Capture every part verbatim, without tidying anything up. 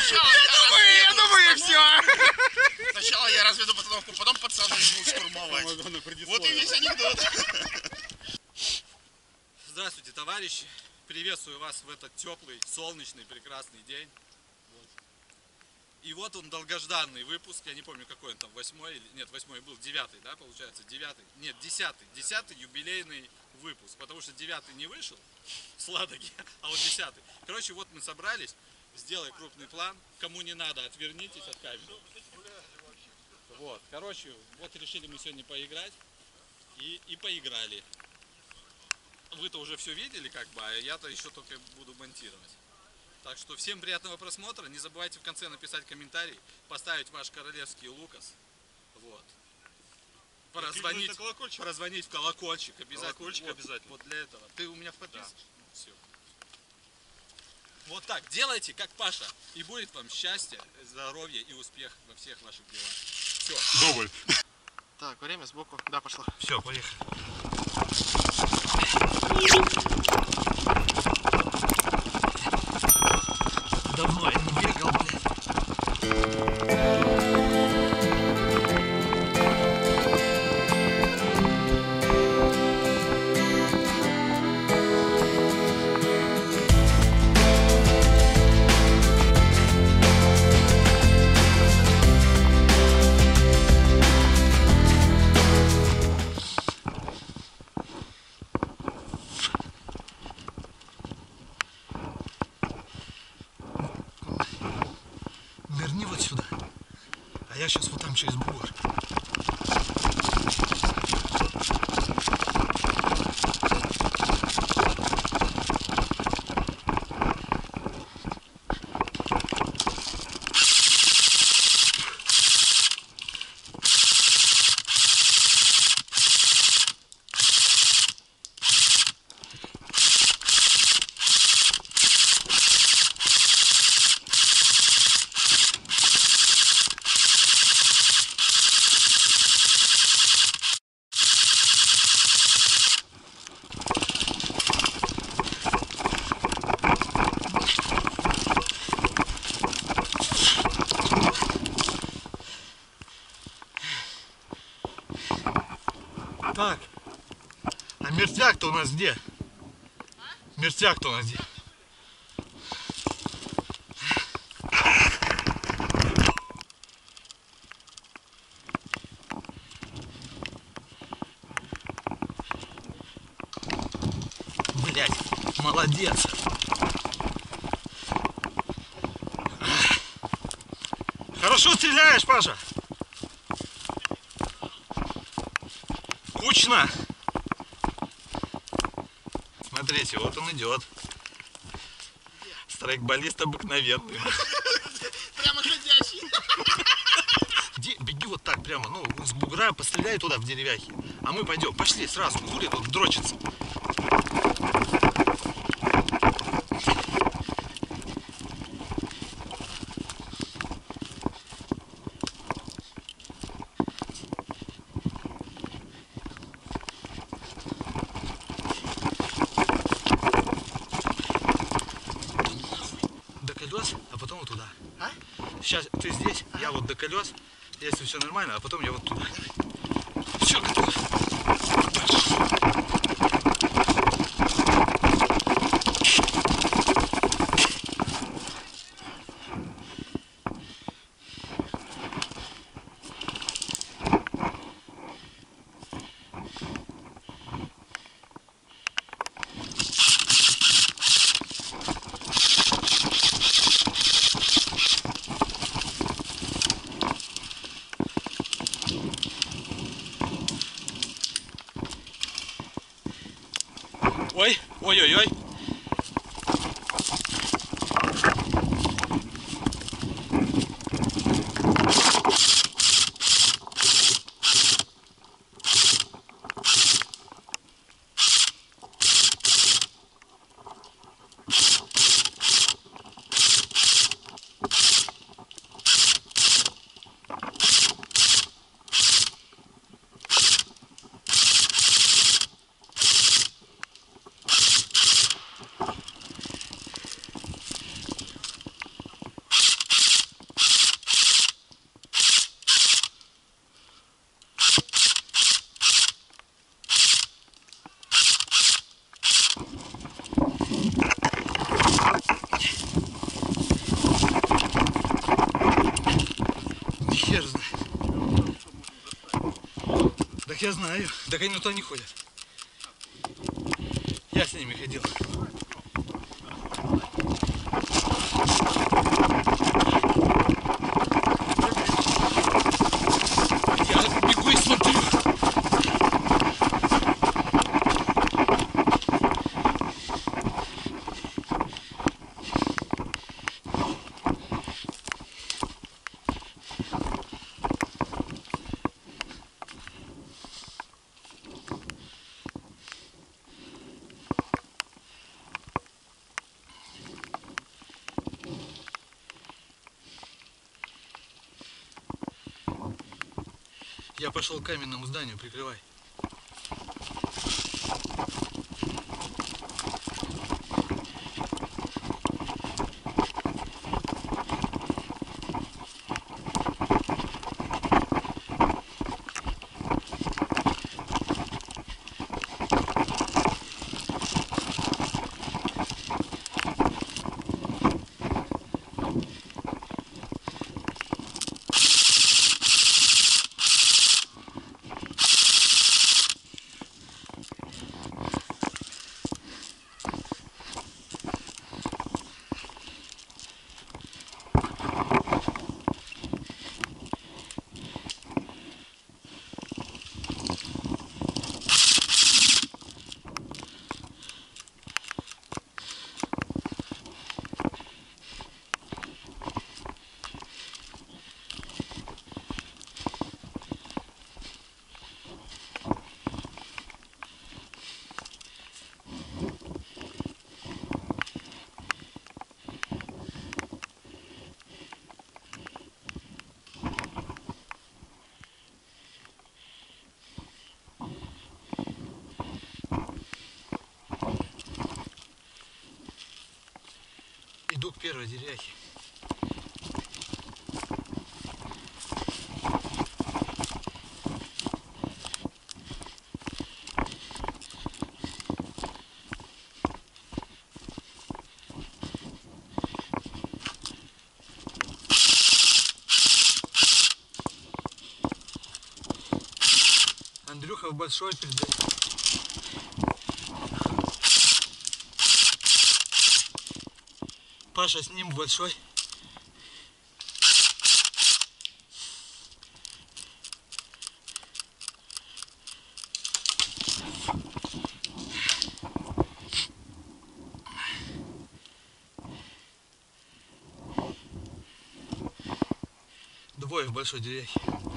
Сначала я думаю, я думаю, все. Сначала я разведу потом, потом пацаны будут штурмовать. Вот и весь анекдот. Здравствуйте, товарищи. Приветствую вас в этот теплый, солнечный, прекрасный день. Вот. И вот он, долгожданный выпуск. Я не помню, какой он там, восьмой или... Нет, восьмой был, девятый, да, получается? Девятый. Нет, десятый. Десятый юбилейный выпуск. Потому что девятый не вышел с Ладоги, а вот десятый. Короче, вот мы собрались. Сделай крупный план. Кому не надо, отвернитесь от камеры. Вот, короче, вот решили мы сегодня поиграть. И, и поиграли. Вы-то уже все видели, как бы, а я-то еще только буду монтировать. Так что всем приятного просмотра. Не забывайте в конце написать комментарий, поставить ваш королевский Лукас. Вот. Прозвонить, прозвонить в колокольчик обязательно. Колокольчик вот, обязательно. Вот для этого. Ты у меня в подписке? Да. Все. Вот так. Делайте, как Паша. И будет вам счастье, здоровье и успех во всех ваших делах. Все. Дубль. Так, время сбоку. Да, пошло. Все, поехали. Давно я не бегал, блядь. Нырни вот сюда, а я сейчас вот там через бугор. Так, а мертвяк-то у нас где? А? Мертвяк-то у нас где? Блять, молодец. Хорошо стреляешь, Паша. Кучно. Смотрите, вот он идет. Страйкболист обыкновенный. Прямо ходячий. Иди, беги вот так прямо, ну, с бугра постреляй туда в деревяхи. А мы пойдем, пошли сразу, хули тут дрочится. А потом вот туда. А? Сейчас ты здесь, ага. Я вот до колес. Если все нормально, а потом я вот туда. Все готово. Ой, ой-ой-ой. Так я знаю. Так они туда не ходят. Я с ними ходил. Я бегу и смотрю. Я пошел к каменному зданию, прикрывай. Иду к первой деревяхе. Андрюха в большой передает. Паша с ним в большой. Двое в большой деревяхе.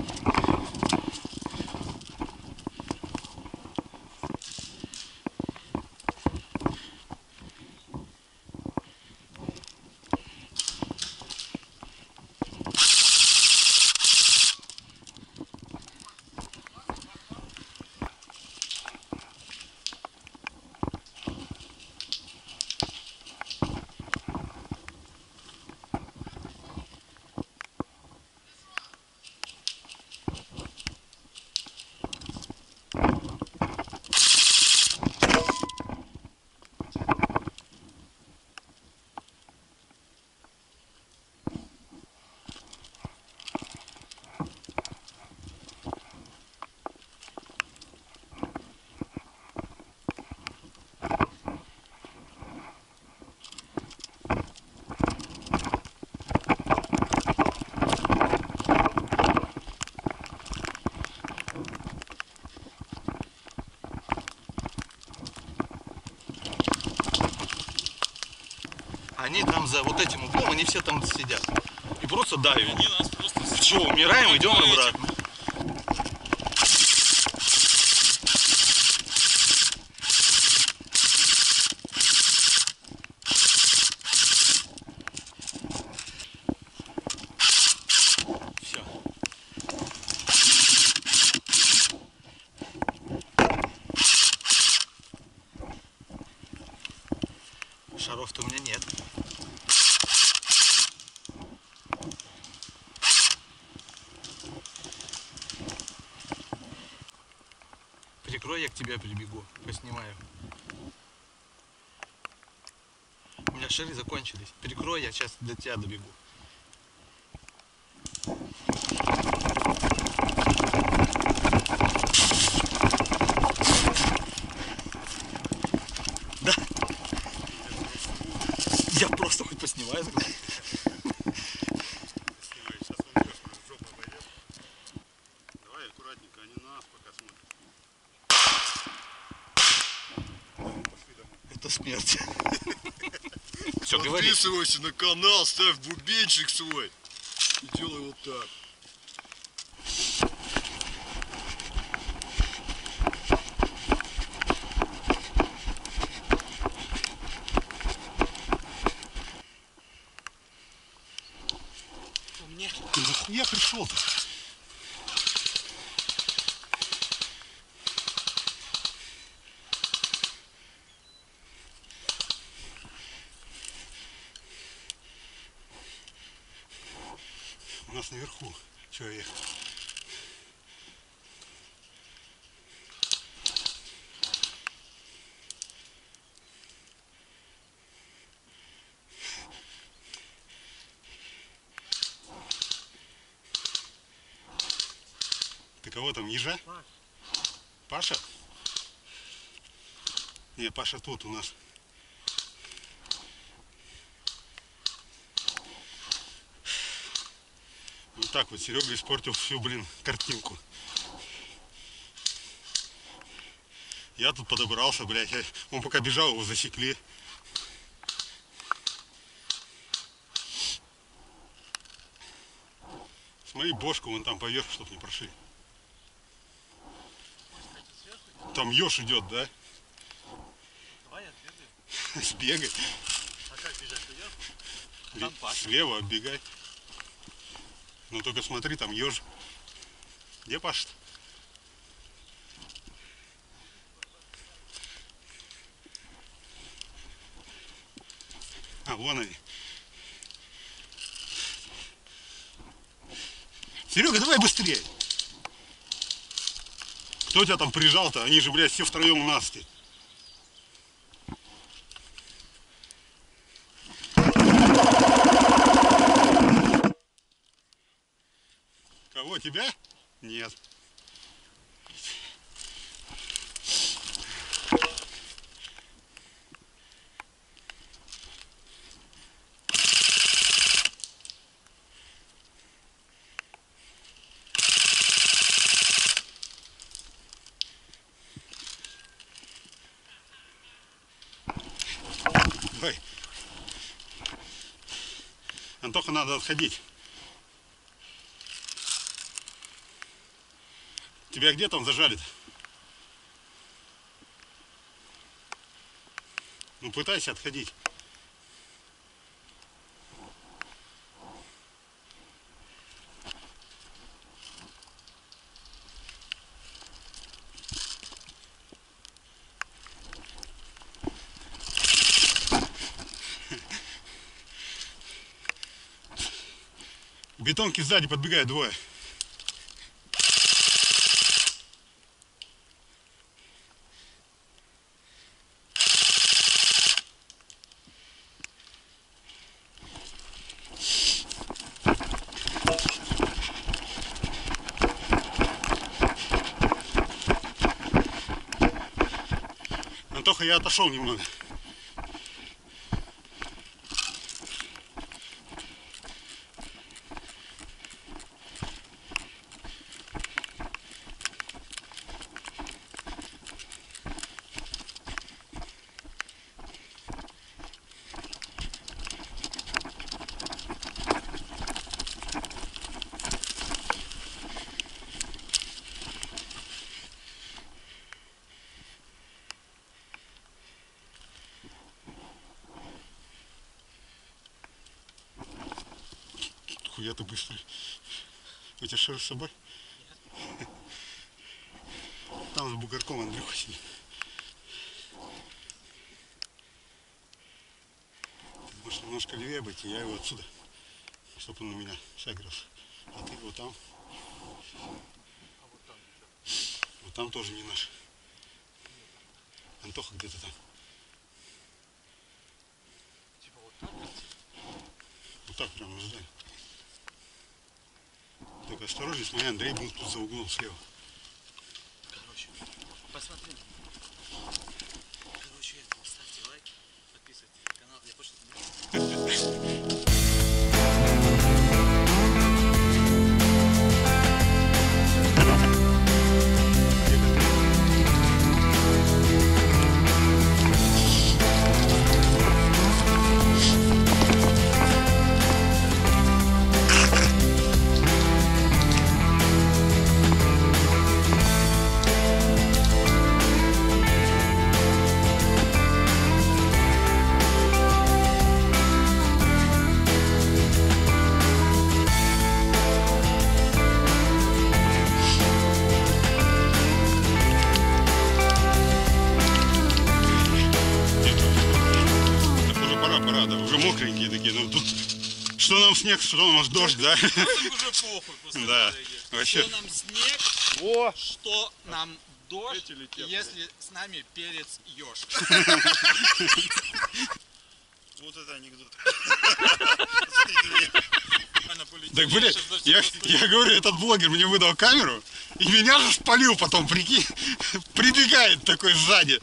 Они там за вот этим углом, они все там сидят. И просто давят. Они нас просто... Че, умираем, идем обратно. Все. Шаров-то у меня нет. Прикрой, я к тебе прибегу, поснимаю. У меня шары закончились. Прикрой, я сейчас до тебя добегу. Давай аккуратненько, они на нас пока смотрят. Это смерть. Все, говори. Подписывайся на канал, ставь бубенчик свой и делай вот так. Ты нахуя пришел-то? У нас наверху человек. Ты кого там, ежа? Паша? Не, Паша тут у нас. Вот так вот Серега испортил всю, блин, картинку. Я тут подобрался, блядь. я- Он пока бежал, его засекли. Смотри, бошку вон там поверх, чтоб не прошли. Там еж идет, да? Давай я отбегаю. Сбегай. А как бежать вверх? Ли- Там Паша. Слева оббегай. Ну только смотри, там еж. Где Паша-то? А, вон они. Серега, давай быстрее. Кто тебя там прижал-то? Они же, блядь, все втроем у нас. Кого, тебя? Нет. Давай. Антоха, надо отходить. Тебя где там зажали-то? Ну пытайся отходить. Бетонки сзади подбегают двое. Антоха, я отошел немного. Хуя ты быстрый. У тебя что с собой? Там с бугорком Андрюха сидит. Может немножко левее обойти, я его отсюда, чтобы он на меня согрелся. А ты вот там. Вот там тоже не наш. Антоха где-то там. Типа вот так вот. Вот так прямо ждали. Только осторожней, смотри, Андрей был тут за углом слева. Короче, посмотри. Короче, ставьте лайк, подписывайтесь на канал. Я больше не Ha ha ha. Что нам снег, что нам дождь, да? Ну, так уже похуй после Да. Норвегии. Вообще. Что нам снег, О! что нам дождь, Эти летят, если с нами перец еж. Вот это анекдот. Смотрите мне. Так, блядь, я, я говорю, этот блогер мне выдал камеру, и меня же спалил потом, прикинь. Прибегает такой сзади.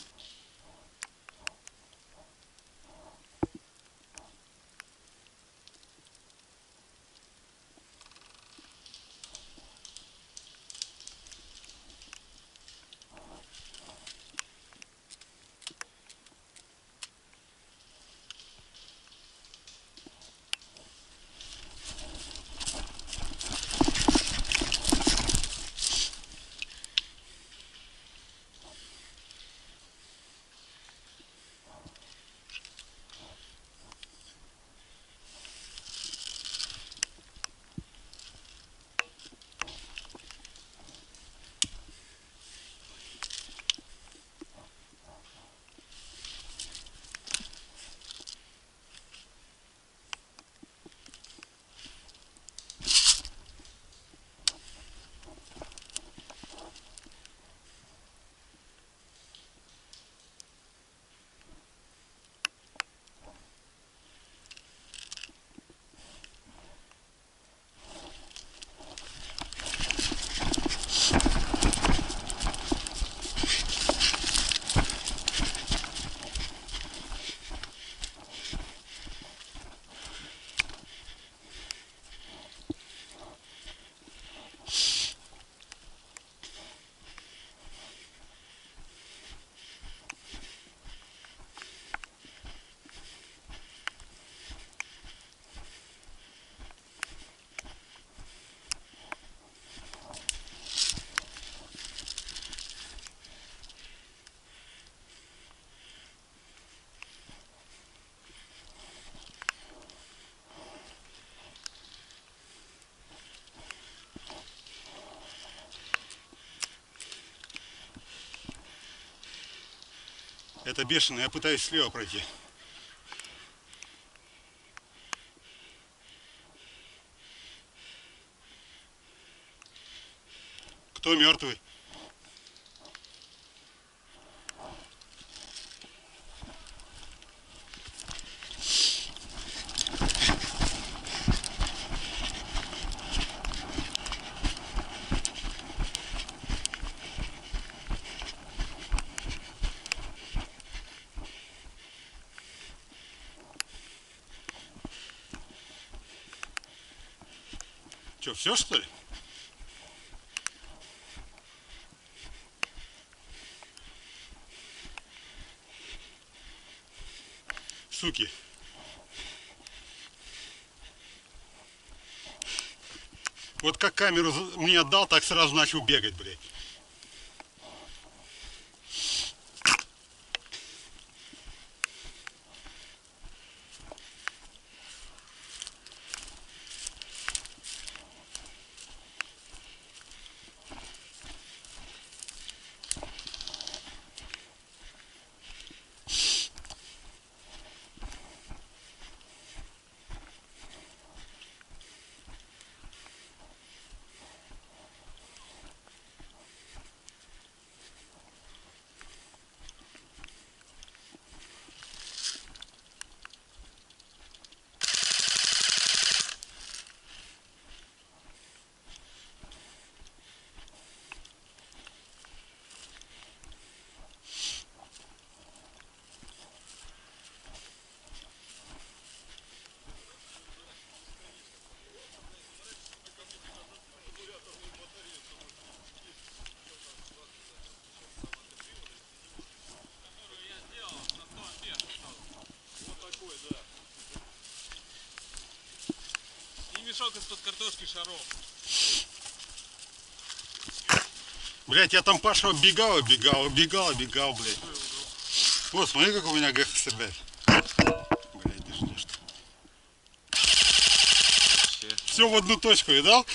Это бешено, я пытаюсь слева пройти. Кто мертвый? Что, все что ли? Суки. Вот как камеру мне отдал, так сразу начал бегать, блядь. Мешок из-под картошки шаров. Блять, я там Паша бегал, бегал, бегал, бегал, блядь. Вот, смотри, как у меня ГХС, блядь. Блядь, держи, что. Все в одну точку, видал?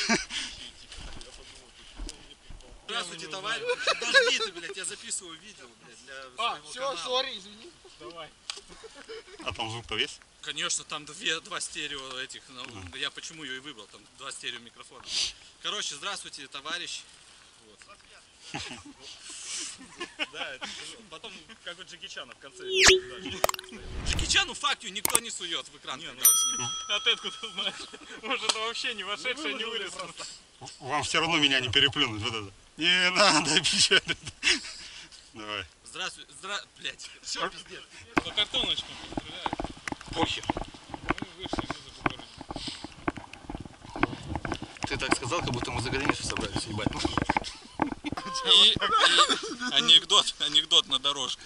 Здравствуйте, товарищ. Подожди ты, блядь, я записываю видео, блядь, для А, своего все, канала. сори, извини. Давай. А там звук-то есть? Конечно, там две, два стерео этих, ну, я почему ее и выбрал, там два стерео микрофона. Короче, здравствуйте, товарищ. Вот. Да, это потом как у Джеки Чана в конце. Джеки Чану фактью никто не сует в экран, когда он снимет. А ты откуда знаешь? Может, это вообще не вошедшее, не вырезано. Вам все равно меня не переплюнуть. Вот это. Не надо печатать. Давай. Здравствуй, здра... Блять, все, пиздец. По картоночкам стреляют. Похер. Мы вышли музыку вырубили. Ты так сказал, как будто мы за границу собрались, ебать. И, и анекдот, анекдот на дорожку.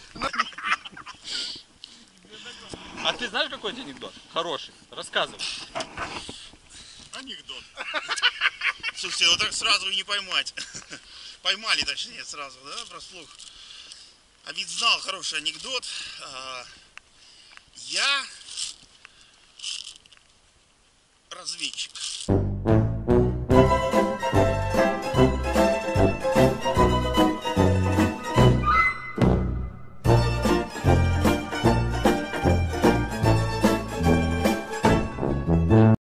А ты знаешь какой анекдот? Хороший. Рассказывай. Анекдот. Слушайте, ну так сразу и не поймать. Поймали, точнее, сразу, да, прослух. А ведь знал хороший анекдот. Я разведчик.